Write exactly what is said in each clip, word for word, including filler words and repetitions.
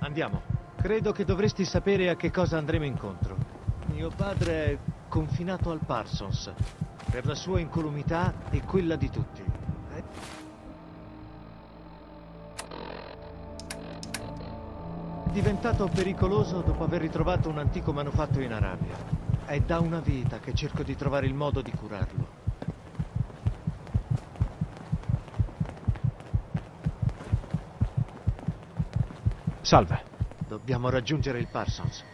Andiamo. Credo che dovresti sapere a che cosa andremo incontro. Mio padre è confinato al Parsons per la sua incolumità e quella di tutti. È... diventato pericoloso dopo aver ritrovato un antico manufatto in Arabia. È da una vita che cerco di trovare il modo di curarlo. Salve. Dobbiamo raggiungere il Parsons.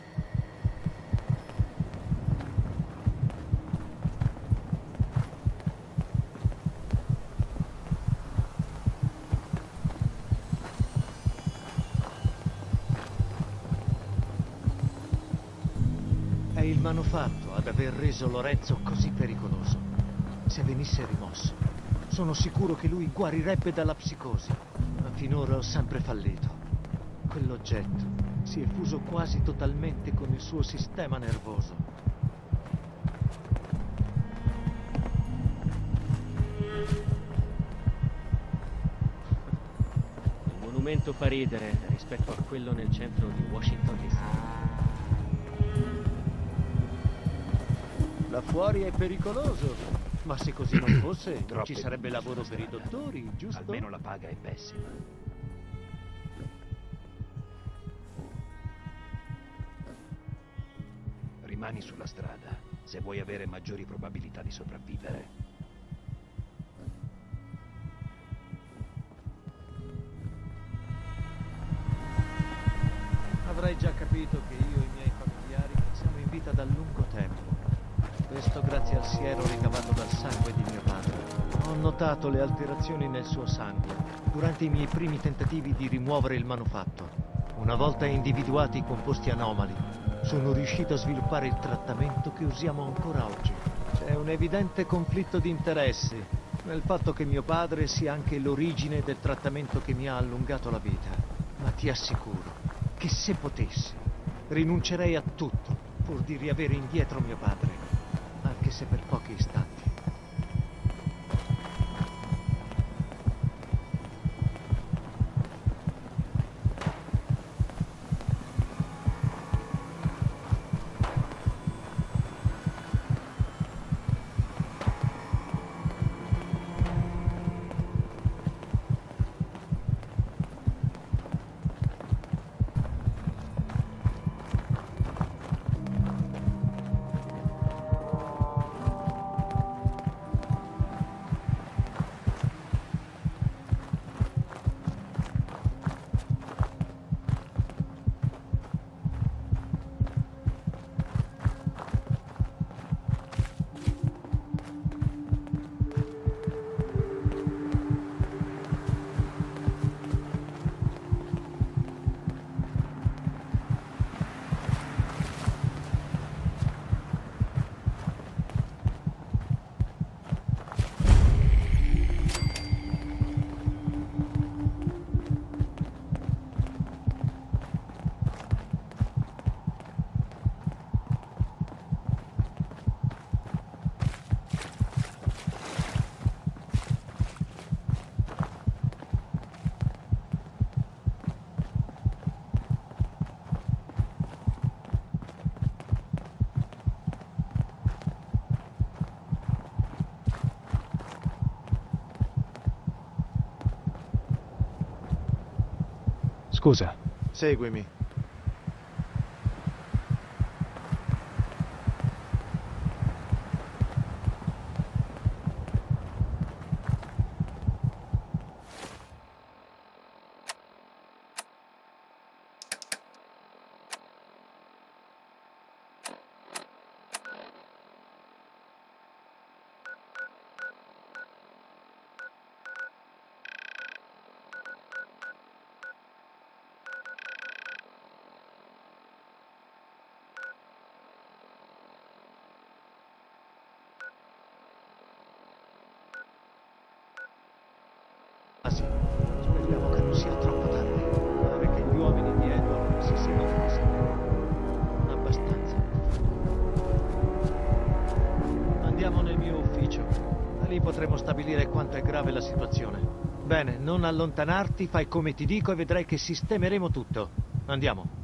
È il manufatto ad aver reso Lorenzo così pericoloso. Se venisse rimosso, sono sicuro che lui guarirebbe dalla psicosi. Ma finora ho sempre fallito. Quell'oggetto si è fuso quasi totalmente con il suo sistema nervoso. Il monumento fa ridere rispetto a quello nel centro di Washington D C. Da fuori è pericoloso, ma se così non fosse, non ci sarebbe lavoro per i dottori, giusto? Almeno la paga è pessima. Rimani sulla strada, se vuoi avere maggiori probabilità di sopravvivere. Avrai già capito che io e i miei familiari siamo in vita da lungo tempo. Questo grazie al siero ricavato dal sangue di mio padre. Ho notato le alterazioni nel suo sangue durante i miei primi tentativi di rimuovere il manufatto. Una volta individuati i composti anomali, sono riuscito a sviluppare il trattamento che usiamo ancora oggi. C'è un evidente conflitto di interessi nel fatto che mio padre sia anche l'origine del trattamento che mi ha allungato la vita. Ma ti assicuro che se potessi, rinuncerei a tutto pur di riavere indietro mio padre, anche se per pochi istanti. Scusa. Seguimi. Ah sì, speriamo che non sia troppo tardi. Pare che gli uomini di Edward si siano fatti sapere. Non abbastanza. Andiamo nel mio ufficio. Da lì potremo stabilire quanto è grave la situazione. Bene, non allontanarti, fai come ti dico e vedrai che sistemeremo tutto. Andiamo.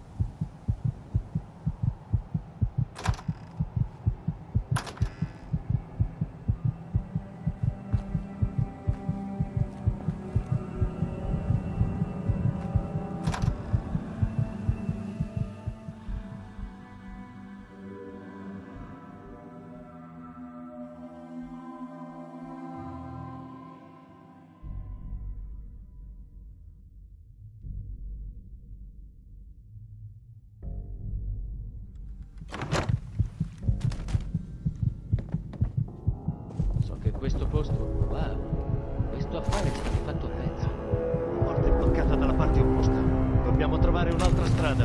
Questo posto, wow, questo affare è stato fatto a pezzi. La porta è bloccata dalla parte opposta. Dobbiamo trovare un'altra strada.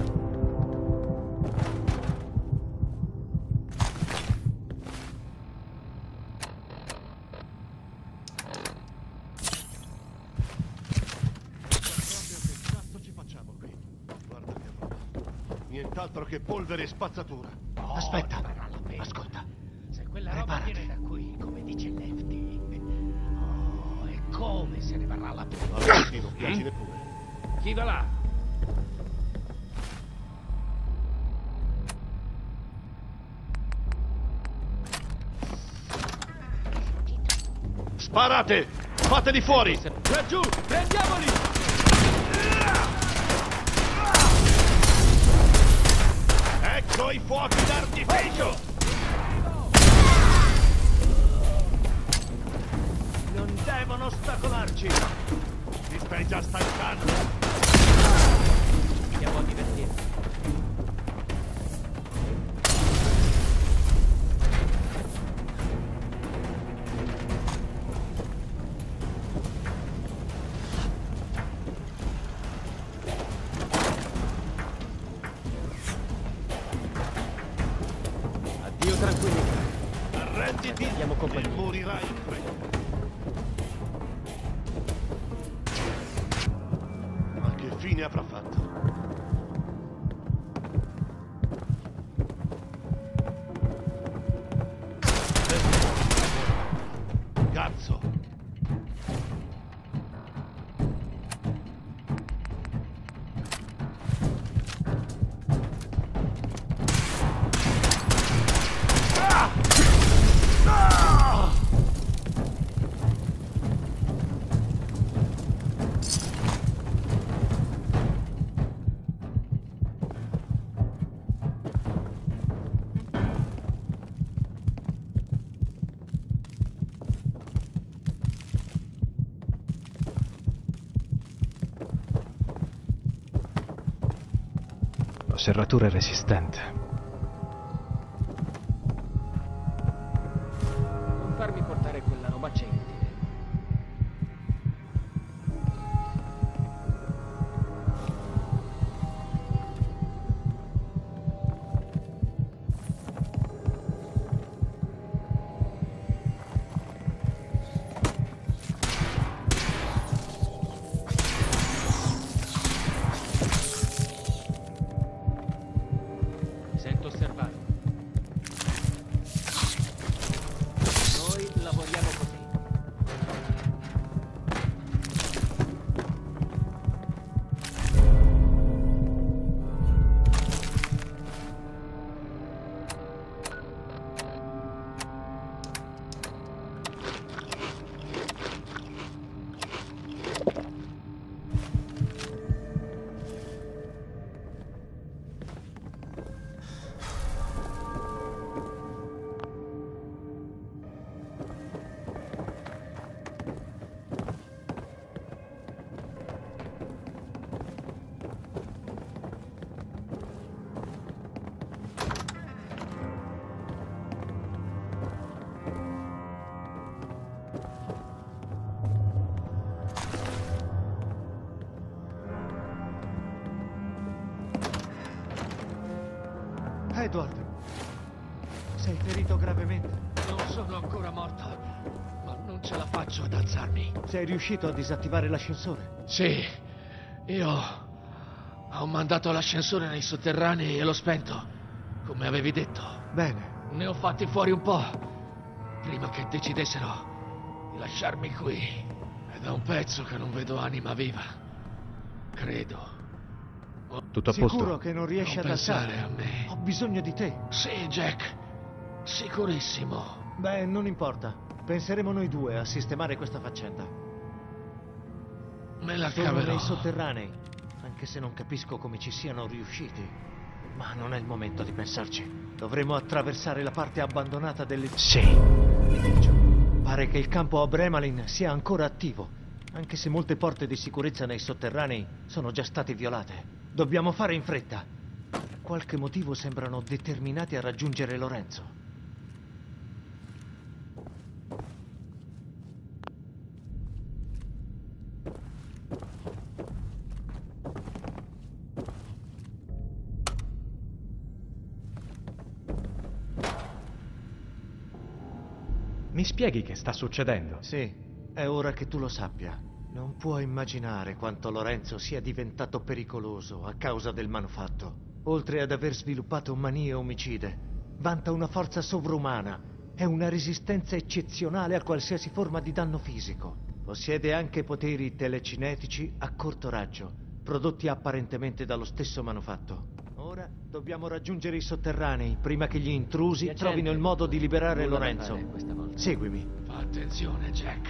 Che cazzo ci facciamo qui? Guarda che roba. Nient'altro che polvere e spazzatura. Oh, Aspetta, varrà la pena. ascolta. Se quella roba Preparati. viene da qui, come dice Lefty, oh, e come se ne varrà la pena? Avanti, non piaci neppure. Chi va là? Sparate! Fateli fuori! Laggiù! Prendiamoli! Ecco i fuochi d'artificio! Non devono ostacolarci! Ti stai già stancando? Andiamo a divertirci. Addio tranquillità. Arrenditi Andiamo e compagnia. morirai in fretta. Ma che fine avrà fatto? Cazzo! La serratura è resistente. Non farmi portare quella robaccia inutile. Mi sento osservato. Noi lavoriamo così. Edward, sei ferito gravemente. Non sono ancora morto, ma non ce la faccio ad alzarmi. Sei riuscito a disattivare l'ascensore? Sì, io ho mandato l'ascensore nei sotterranei e l'ho spento, come avevi detto. Bene. Ne ho fatti fuori un po', prima che decidessero di lasciarmi qui. È da un pezzo che non vedo anima viva. Credo. Ho Tutto a posto? Sicuro che non riesci Non ad alzare? pensare a me. Ho bisogno di te. Sì, Jack. Sicurissimo. Beh, non importa. Penseremo noi due a sistemare questa faccenda. Me la Sono caverò. nei sotterranei, anche se non capisco come ci siano riusciti. Ma non è il momento di pensarci. Dovremo attraversare la parte abbandonata dell'edificio. Pare che il campo a Bremalin sia ancora attivo, anche se molte porte di sicurezza nei sotterranei sono già state violate. Dobbiamo fare in fretta. Per qualche motivo sembrano determinati a raggiungere Lorenzo. Mi spieghi che sta succedendo? Sì, è ora che tu lo sappia. Non puoi immaginare quanto Lorenzo sia diventato pericoloso a causa del manufatto. Oltre ad aver sviluppato manie omicide, vanta una forza sovrumana e una resistenza eccezionale a qualsiasi forma di danno fisico. Possiede anche poteri telecinetici a corto raggio, prodotti apparentemente dallo stesso manufatto. Ora dobbiamo raggiungere i sotterranei prima che gli intrusi Piacente. trovino il modo di liberare Nulla da Lorenzo. fare questa volta. Seguimi. Fa attenzione, Jack.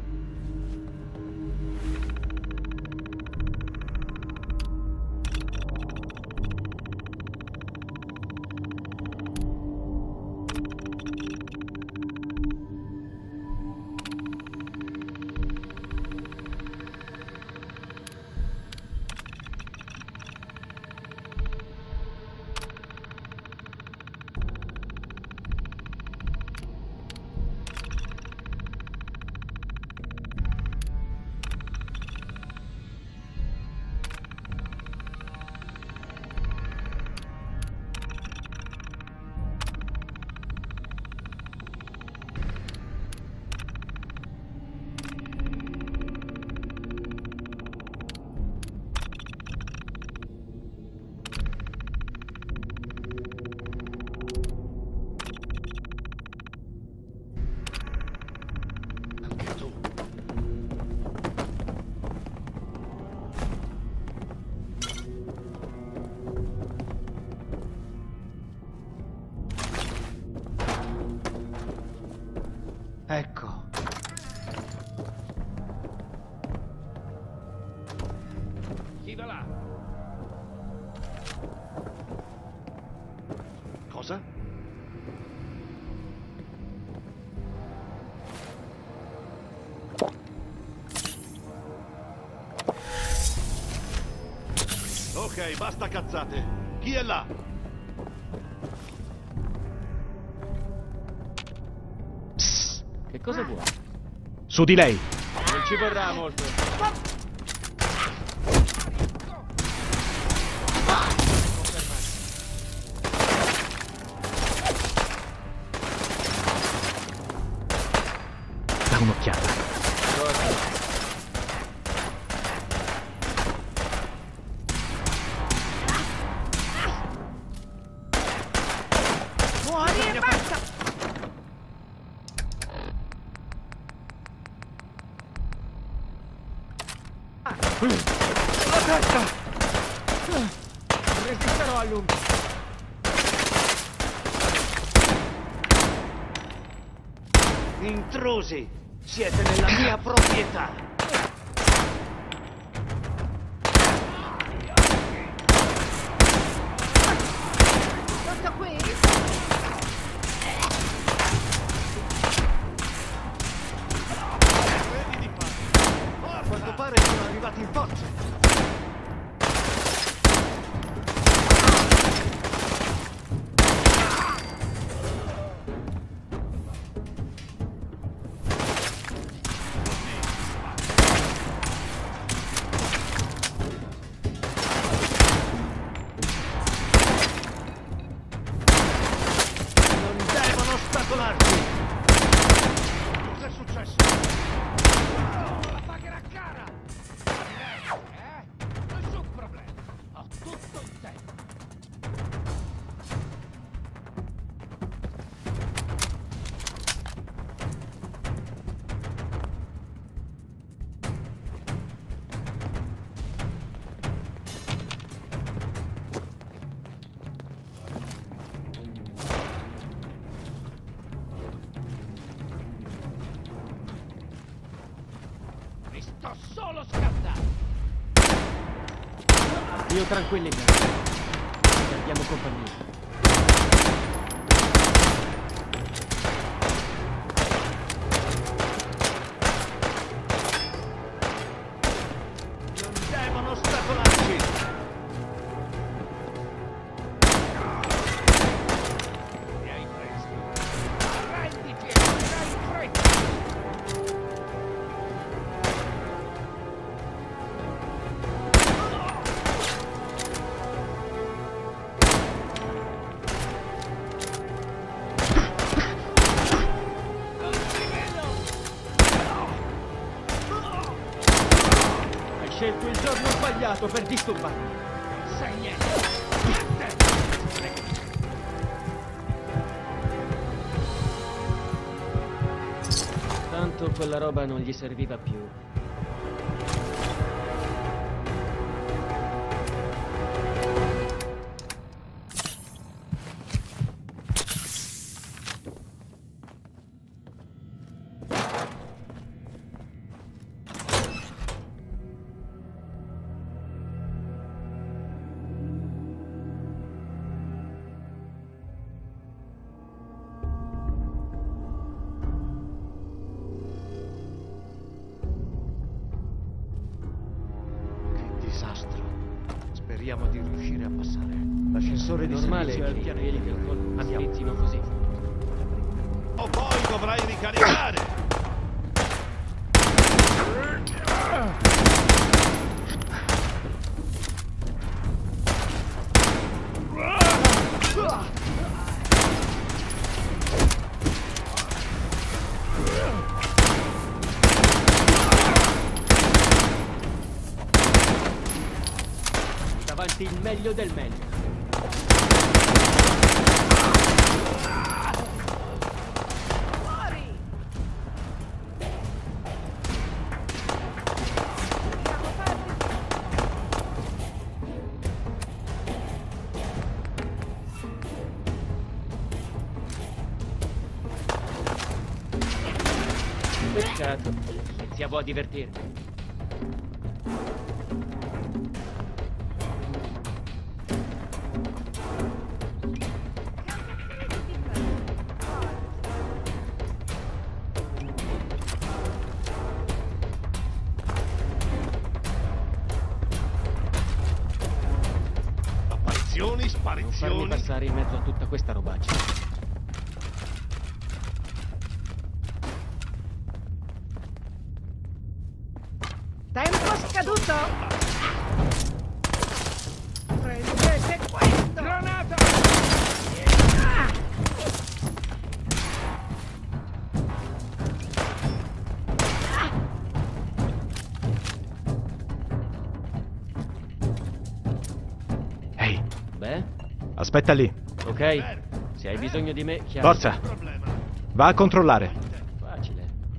Anche tu. Ecco. Chi va là? Cosa? Ok, basta cazzate. Chi è là? Che cosa vuoi? Su di lei! Non ci vorrà molto. Da un'occhiata. Muori e basta! La testa! Resisterò a lungo. Intrusi! Siete nella mia proprietà! Tutto qui? Vedi di fare. A quanto pare sono arrivati in forza. Non devono ostacolarci! Cos'è successo? La pagherà cara! fatto solo scattare! Dio tranquillità. Perdiamo compagnia. Non devono ostacolarci! Mi hai preso! Arrenditi e morirai in fretta! Hai scelto il giorno sbagliato per disturbarmi. Sei niente! Niente! Tanto quella roba non gli serviva più. Che disastro. Speriamo di riuscire a passare. L'ascensore di Normale servizio è al che i piano veli del inferiore. corpo Andiamo. slizzino così. O poi dovrai ricaricare! Davanti il meglio del meglio. Fuori! Siamo fermi! Peccato. Iniziavo a divertirmi. Apparizioni, Non farmi sparizioni. passare in mezzo a tutta questa robaccia. Tempo scaduto! Prendete questo! Granata! Ah! Ehi, Beh, aspetta lì. ok. Se hai bisogno di me, chiama. Forza, va a controllare. Facile.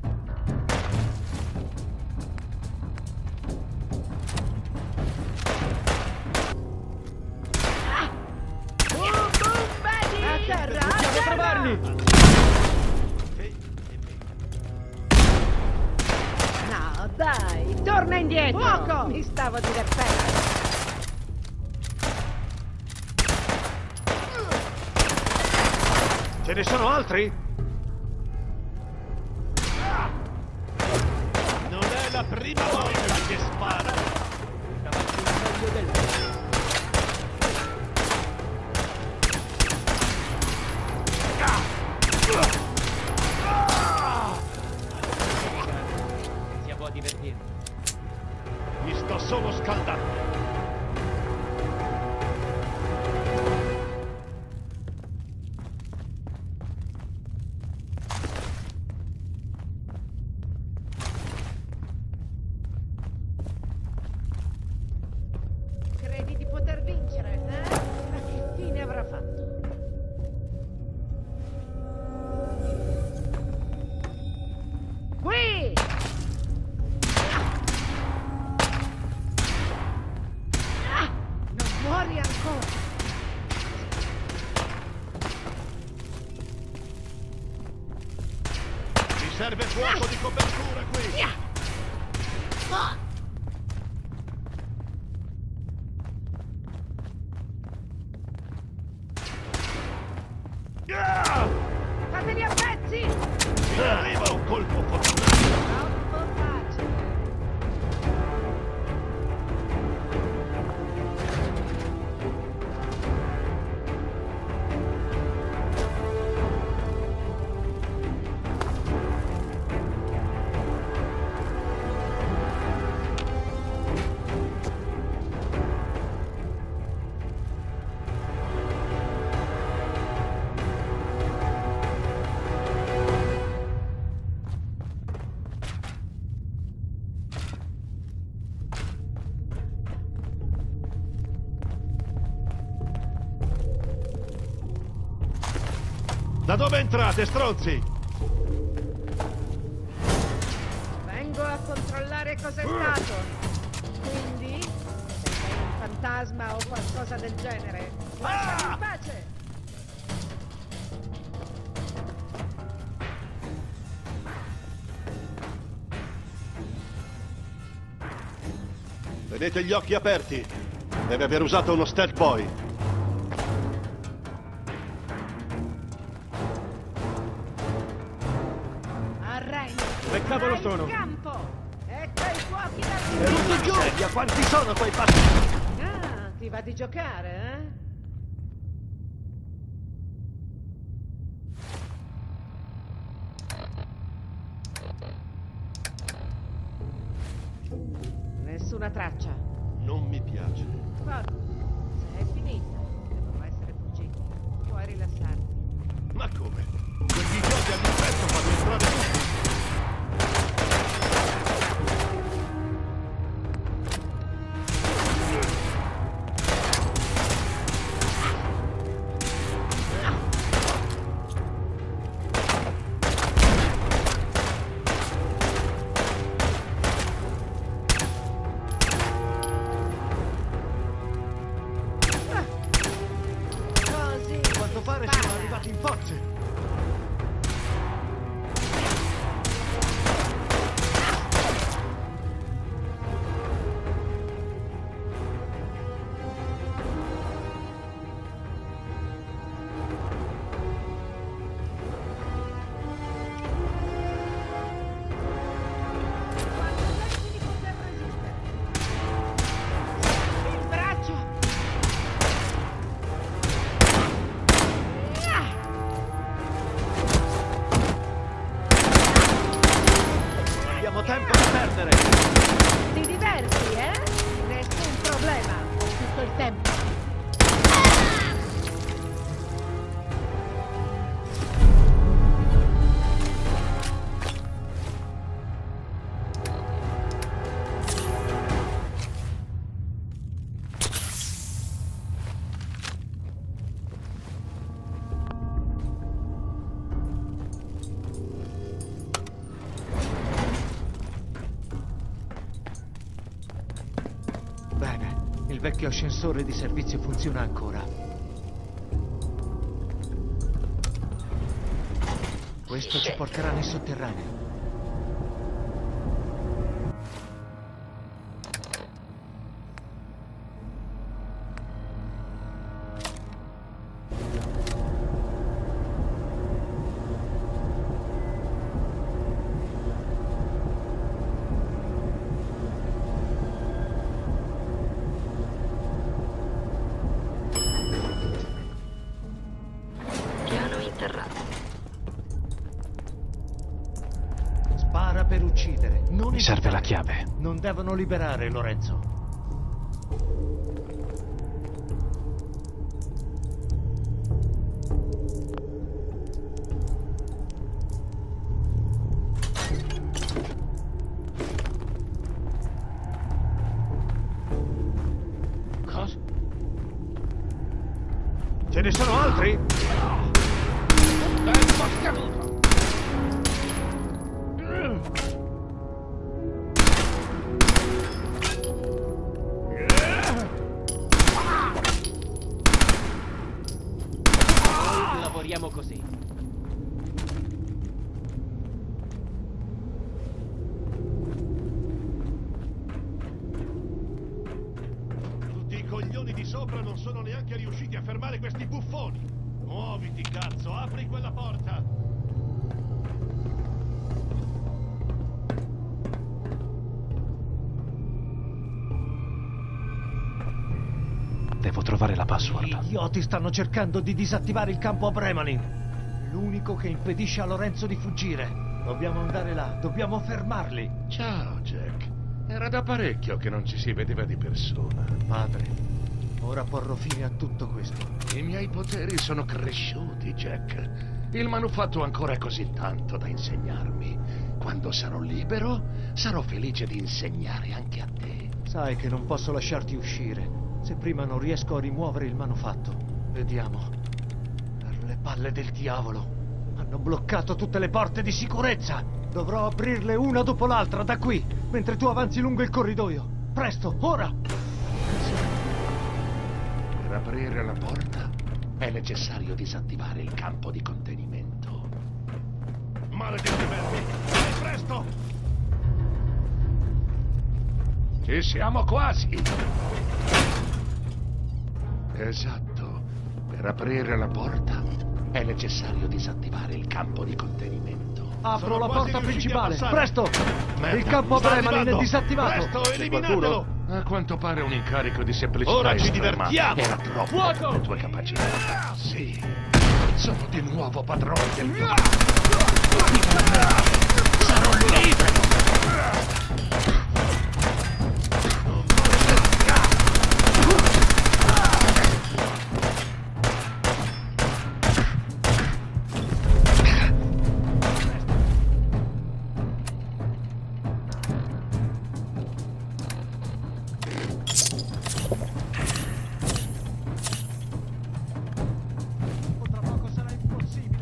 Boom, boom, baby! A terra, a Dobbiamo terra! trovarli! No, dai, torna indietro! Fuoco! Mi stavo divertendo! Ce ne sono altri? Non è la prima volta che spara. Davanti il meglio del meglio. Iniziavo a divertirmi. Mi sto solo scaldando. Credi di poter vincere, eh? Ma che fine avrà fatto? Qui! Da dove entrate, stronzi? Vengo a controllare cos'è stato. Quindi, se sei un fantasma o qualcosa del genere, lasciami in pace. Vedete gli occhi aperti. Deve aver usato uno stealth boy. Arrendi. Che cavolo sono? In campo. Ecco i fuochi da È tutto giù! Seria, quanti sono quei pazzi? Ah, ti va di giocare, eh? Nessuna traccia. Non mi piace. Forza, se è finita, devono essere fuggiti. Puoi rilassarti. Ma come? Quegli idioti all'inferno fanno entrare tutti. Così. A quanto pare sono spara. arrivati in forze. Quanto pensi di poter resistere? Il braccio! Ah! Abbiamo tempo da perdere. Ti diverti, eh? Nessun problema. Ho tutto il tempo. Bene, il vecchio ascensore di servizio funziona ancora. Questo ci porterà nei sotterranei. Piano interrato. Spara per uccidere. Non Mi serve la esitare. chiave. Non devono liberare Lorenzo. Cosa? Ce ne sono altri? Tempo scaduto! Noi lavoriamo così. Tutti i coglioni di sopra non sono neanche riusciti a fermare questi buffoni. Muoviti, cazzo, apri quella porta. Devo trovare la Gli password. idioti stanno cercando di disattivare il campo a Bremalin. L'unico che impedisce a Lorenzo di fuggire. Dobbiamo andare là, dobbiamo fermarli. Ciao, Jack. Era da parecchio che non ci si vedeva di persona. Padre, ora porrò fine a tutto questo. I miei poteri sono cresciuti, Jack. Il manufatto ha ancora così tanto da insegnarmi. Quando sarò libero, sarò felice di insegnare anche a te. Sai che non posso lasciarti uscire. Se prima non riesco a rimuovere il manufatto. Vediamo. Per le palle del diavolo. Hanno bloccato tutte le porte di sicurezza. Dovrò aprirle una dopo l'altra da qui, mentre tu avanzi lungo il corridoio. Presto, ora! Per aprire la porta è necessario disattivare il campo di contenimento. Maledetti vermi! Vai presto! Ci siamo quasi! Esatto. Per aprire la porta è necessario disattivare il campo di contenimento. Apro Sono la quasi porta riusciti a principale, passare. presto! Merda, Il campo sta Bremen è arrivando. disattivato! Presto, eliminatelo! A quanto pare un incarico di semplicità Ora ci estrema. divertiamo. Era troppo Fuoco! per le tue capacità. Sì. Sono di nuovo padrone del mio... Sarò libero! Tra poco sarà impossibile.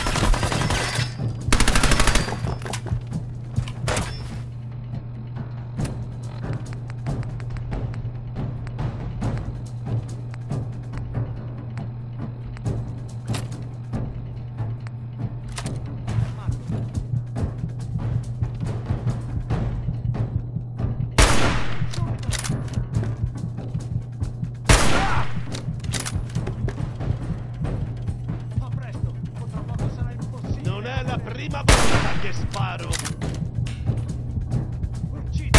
Fa presto, o tra poco sarà impossibile. Non è la prima volta che sparo! Uccidi!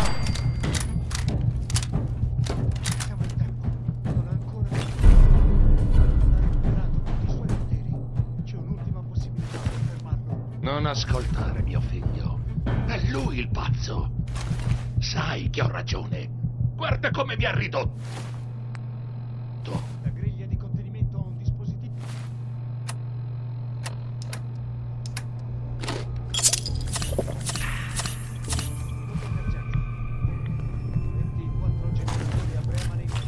Siamo in tempo. Non ha ancora ha recuperato tutti i suoi poteri. C'è un'ultima possibilità per fermarlo. Non ascoltare mio figlio. È lui il pazzo. Sai che ho ragione. Guarda come mi ha ridotto. La griglia di contenimento ha un dispositivo. Punto emergenza. Metti i quattro generatori a Bremen in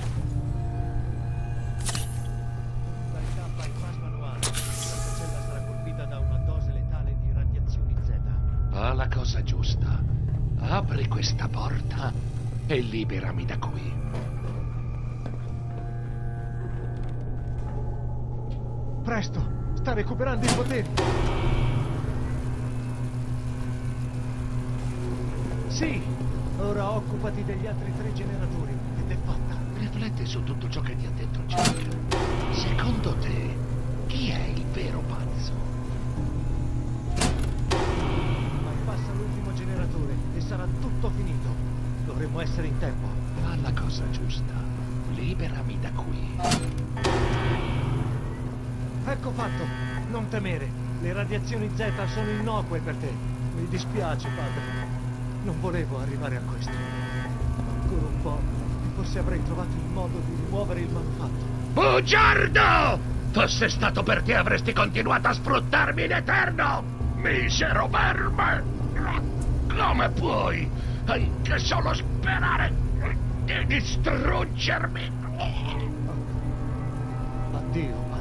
modalità bypass manuale. Questa cella sarà colpita da una dose letale di radiazioni Z. Fa la cosa giusta. Apri questa porta e liberami da qui. Presto, sta recuperando i poteri. Sì, ora occupati degli altri tre generatori ed è fatta. Rifletti su tutto ciò che ti ha detto Jack. Secondo te, chi è il vero pazzo? Bypassa l'ultimo generatore e sarà tutto finito. Dovremmo essere in tempo. Fa la cosa giusta. Liberami da qui. Ecco fatto, non temere. Le radiazioni Z sono innocue per te. Mi dispiace, padre. Non volevo arrivare a questo. Ancora un po', e forse avrei trovato il modo di rimuovere il manufatto. Bugiardo! Fosse stato per te avresti continuato a sfruttarmi in eterno! Misero verme! Come puoi anche solo sperare di distruggermi? Addio, padre.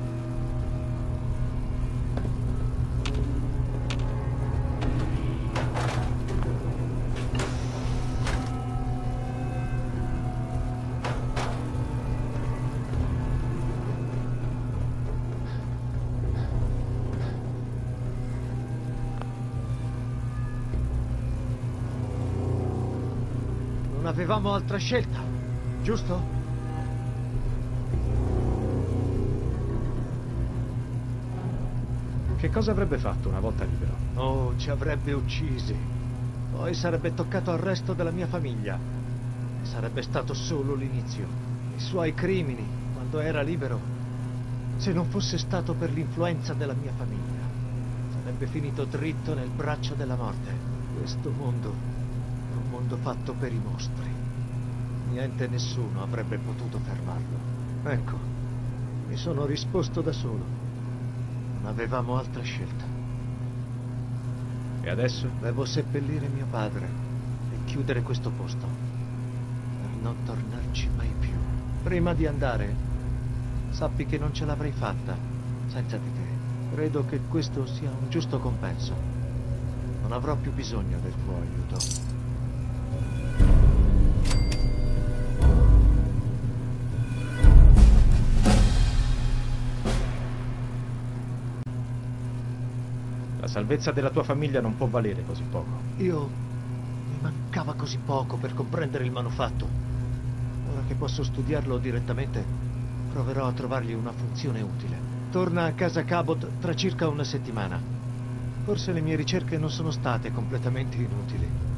Non avevamo altra scelta, giusto? Che cosa avrebbe fatto una volta libero? Oh, ci avrebbe uccisi. Poi sarebbe toccato al resto della mia famiglia. E sarebbe stato solo l'inizio. I suoi crimini, quando era libero. Se non fosse stato per l'influenza della mia famiglia, sarebbe finito dritto nel braccio della morte. Questo mondo è un mondo fatto per i mostri. Niente e nessuno avrebbe potuto fermarlo. Ecco, mi sono risposto da solo. Non avevamo altra scelta. E adesso? Devo seppellire mio padre e chiudere questo posto per non tornarci mai più. Prima di andare, sappi che non ce l'avrei fatta senza di te. Credo che questo sia un giusto compenso. Non avrò più bisogno del tuo aiuto. La salvezza della tua famiglia non può valere così poco. Io... mi mancava così poco per comprendere il manufatto. Ora che posso studiarlo direttamente, proverò a trovargli una funzione utile. Torna a casa Cabot tra circa una settimana. Forse le mie ricerche non sono state completamente inutili.